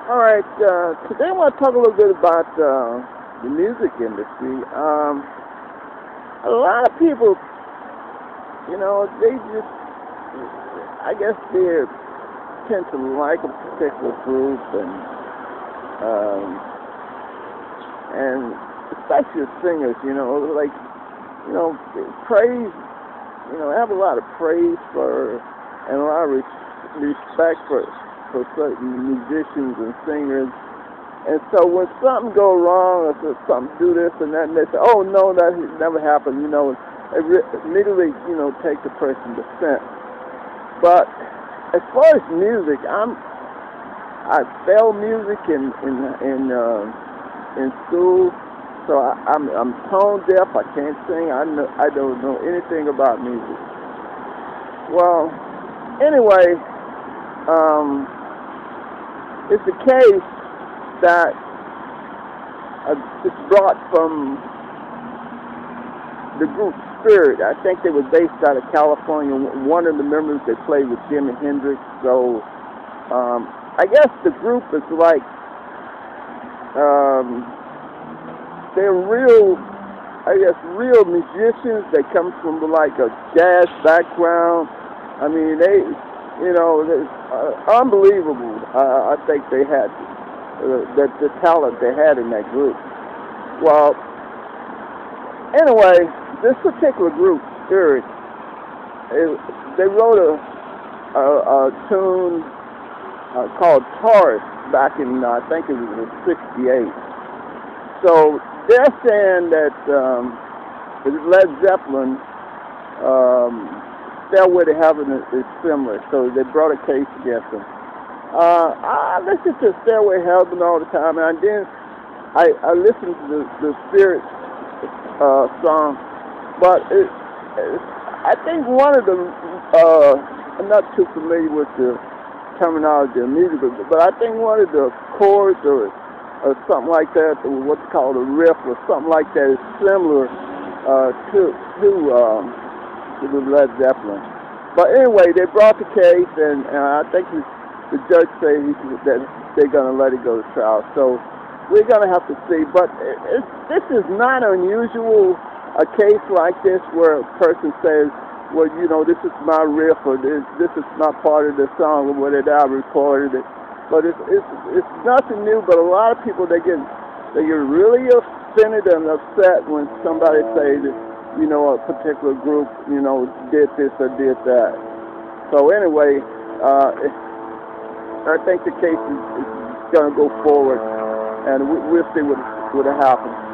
All right, today I want to talk a little bit about the music industry. A lot of people, they just, I guess they tend to like a particular group, um, and especially singers, like, praise, have a lot of praise for, and a lot of respect for certain musicians and singers. And so when something go wrong, or if something do this and that, and they say, "Oh no, that never happened," immediately, take the person to defense. But as far as music, I failed music in school, so I'm tone deaf. I can't sing. I don't know anything about music. Well, anyway, it's the case that it's brought from the group Spirit. I think they were based out of California. One of the members, they played with Jimi Hendrix. So I guess the group is like, they're real musicians. They come from like a jazz background. I mean, unbelievable. I think they had the talent they had in that group. Well, anyway, this particular group, Spirit, they wrote a tune called Taurus back in, I think it was '68. So they're saying that Led Zeppelin, Stairway to Heaven is similar, so they brought a case against them. I listen to Stairway to Heaven all the time, and then I listen to the Spirit song, but I think one of the, I'm not too familiar with the terminology of music, but I think one of the chords or something like that, or what's called a riff or something like that, is similar to the Led Zeppelin. But anyway, they brought the case, and I think the judge said that they're going to let it go to trial. So we're going to have to see. But this is not unusual, a case like this where a person says, well, this is my riff, or this is my part of the song, or whatever, I recorded it. But it's nothing new. But a lot of people, they get really offended and upset when somebody says that, a particular group, did this or did that. So anyway, I think the case is going to go forward, and we'll see what happens.